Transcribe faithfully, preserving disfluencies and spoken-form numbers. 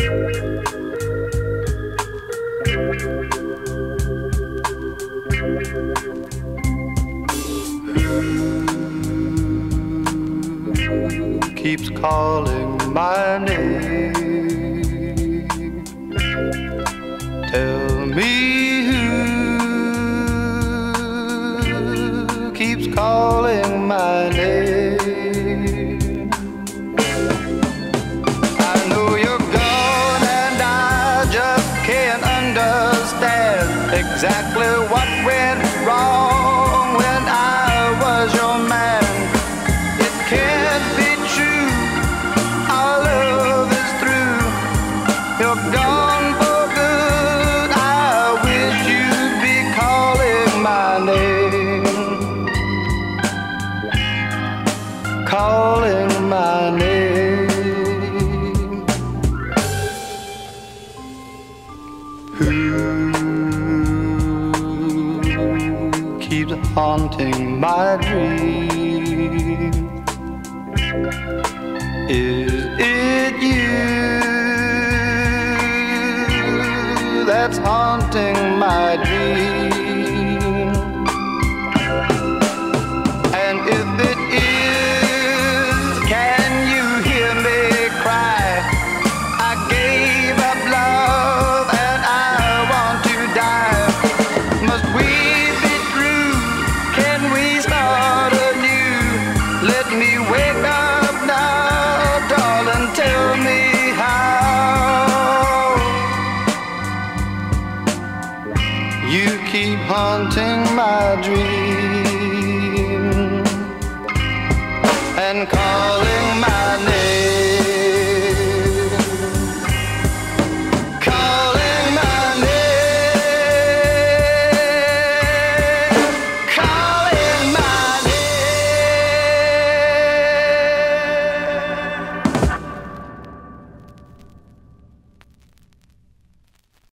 Keeps calling my name. Tell me who keeps calling my name. I know you're gone and I just can't understand exactly what went wrong when I was your man. It can't be true, our love is through. You're gone for good, I wish you'd be calling my name. Calling my name. Who keeps haunting my dream? Is it you that's haunting my dream? And if it is, can you hear me cry? I gave up love and I want to die. Must we be through? Can we start anew? Let me wake up now, darling, tell me how. You keep haunting my dreams.